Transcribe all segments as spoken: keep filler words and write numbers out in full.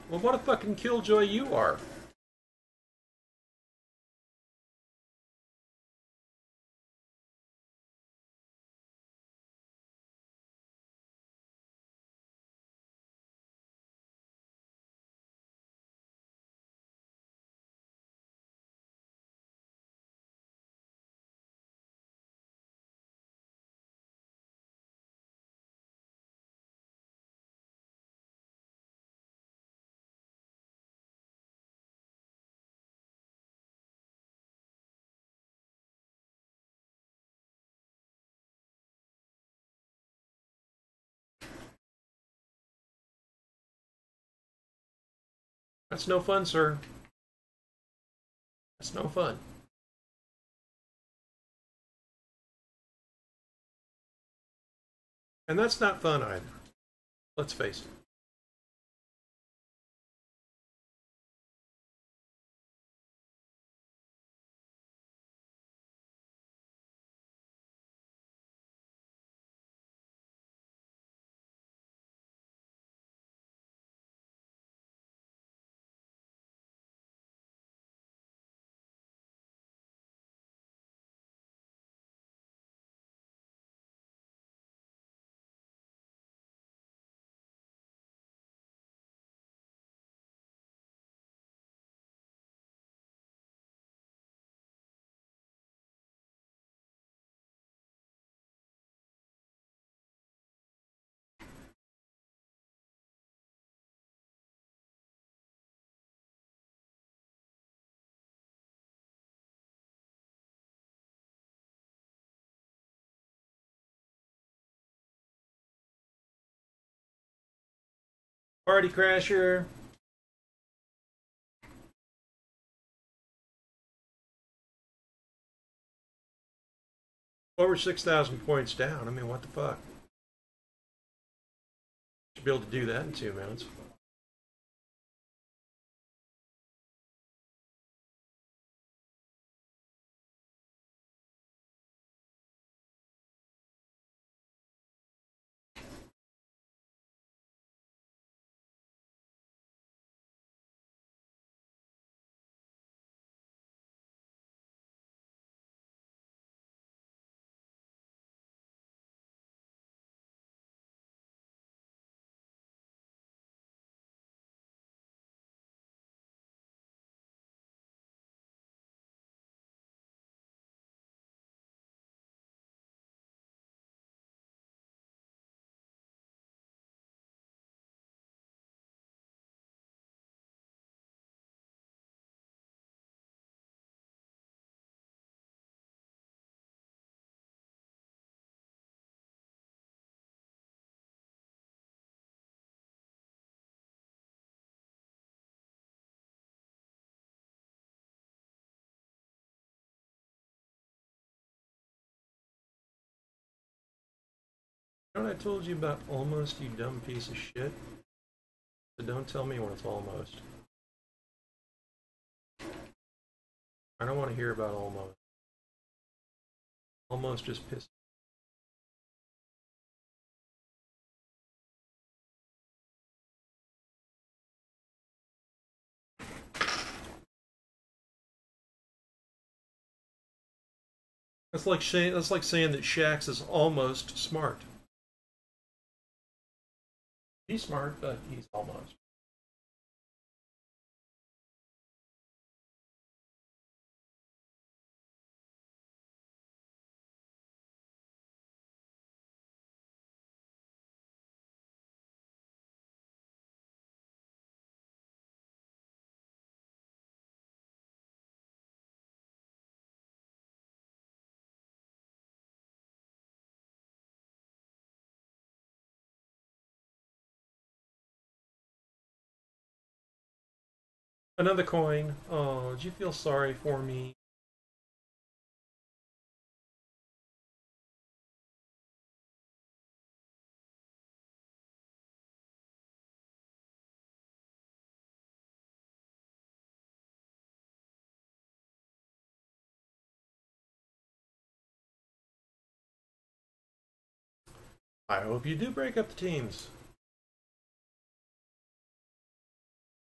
Well, what a fucking killjoy you are. That's no fun, sir. That's no fun. And that's not fun either. Let's face it. Party Crasher. Over six thousand points down. I mean, what the fuck? Should be able to do that in two minutes. You know what I told you about almost, you dumb piece of shit? So don't tell me when it's almost. I don't want to hear about almost. Almost just pissed. That's like that's like saying that Shax is almost smart. He's smart, but he's almost. Another coin. Oh, did you feel sorry for me? I hope you do break up the teams.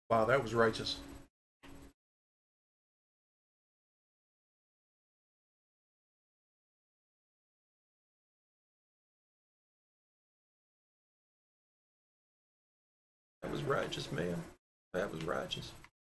Wow, that was righteous. That was righteous, man. That was righteous.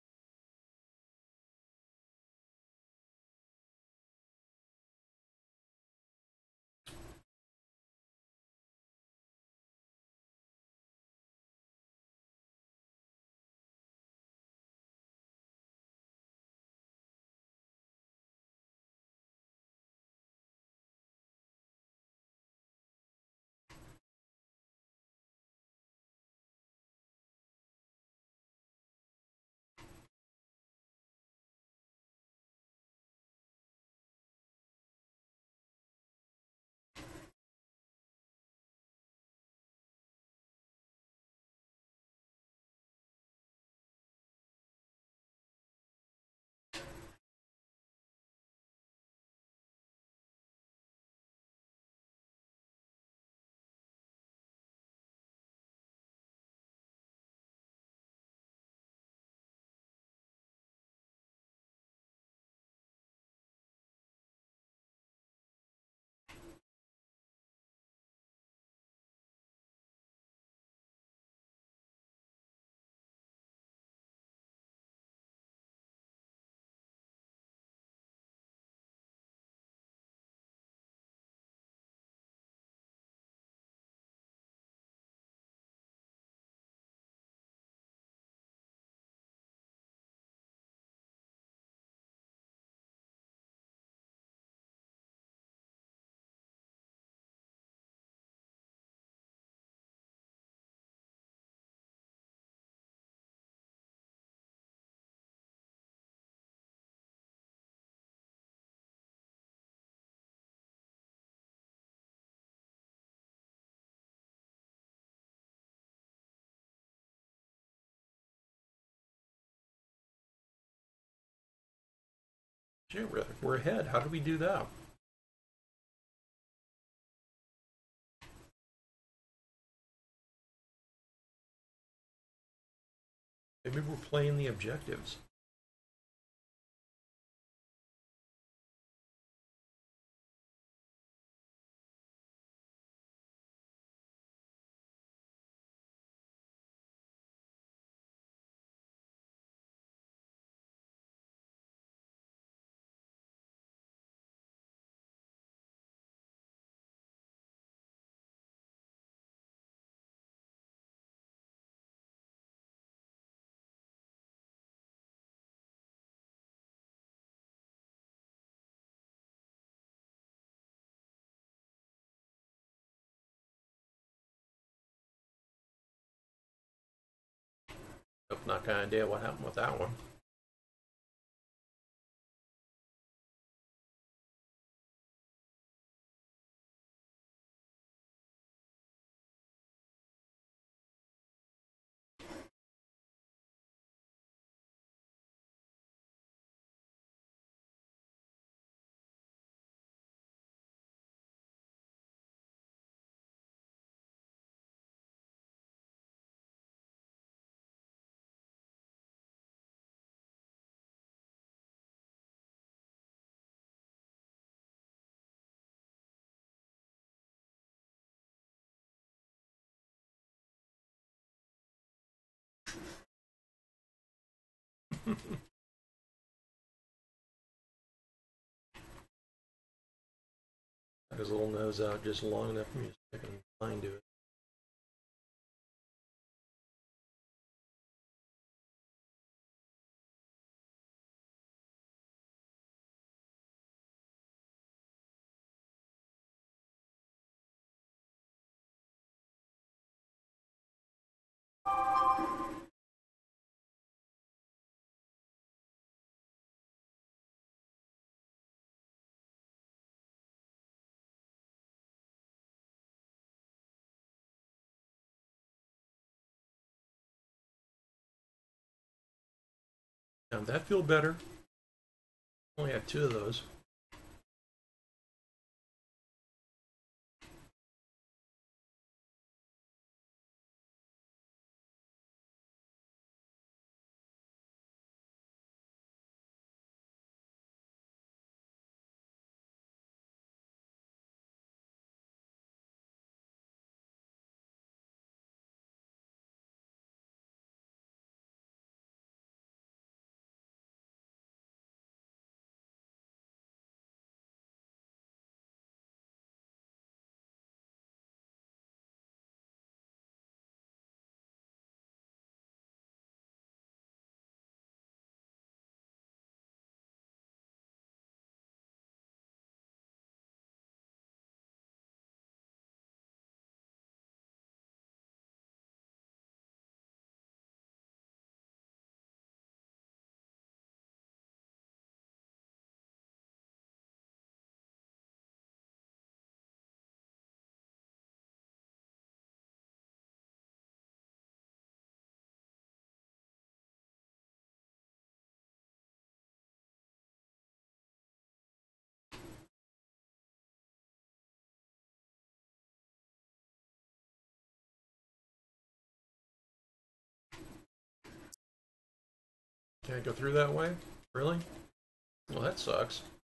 Gee, we're, we're ahead. How did we do that? Maybe we're playing the objectives. I've not got an idea what happened with that one. Got his little nose out just long enough for me to stick a line to it. Now, did that feel better? Only had two of those. Can't go through that way? Really? Well, that sucks.